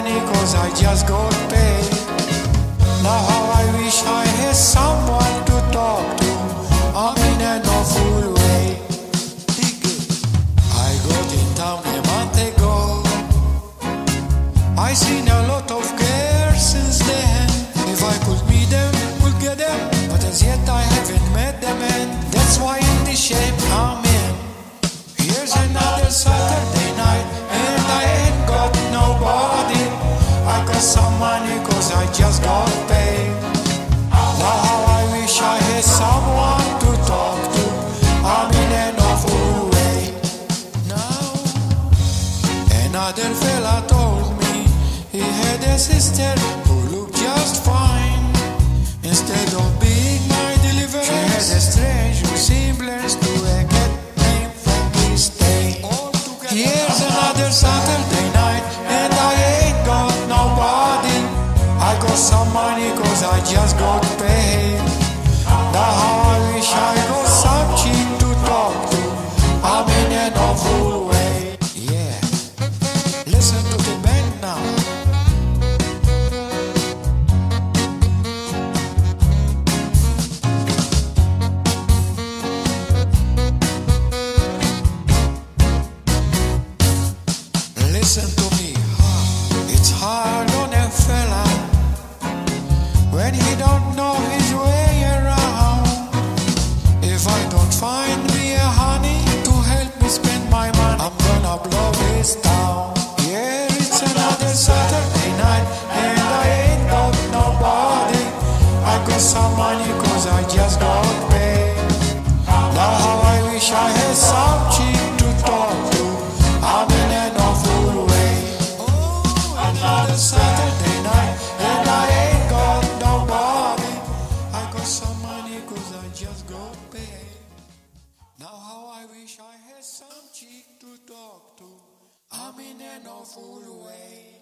money cause I just got paid. Now how I wish I had someone to talk to. I'm in an awful way. I got in town a month ago. I seen a lot of girls since then. If I could meet them, could get them, but as yet I haven't met them, and that's why in the shape I'm in. Here's another Saturday night, and I ain't got nobody. I got some money cause I just got paid. Now how I wish I had someone to talk to. I'm in an awful way. Now another fella told me he had a sister who looked just fine. Instead of being my deliverance, she had a strange resemblance to a cat named Frankenstein. Here's another Saturday night, and I ain't got nobody. I got some money cause I just got paid. Now how I wish I got some chick to talk to. I'm in an awful way. Yeah, listen to the band now. Listen to me, it's hard on a fella when he don't know his way around. If I don't find me a honey to help me spend my money, I'm gonna blow this town. Yeah, it's another Saturday night, and I ain't got nobody. I got some money cause I just got paid. Now how I wish I had some chick to talk to. I'm in an awful way. Oh, another Saturday night, and I ain't got nobody. I got some money cause I just got paid. Now how I wish I had some chick to talk to. I'm in an awful way.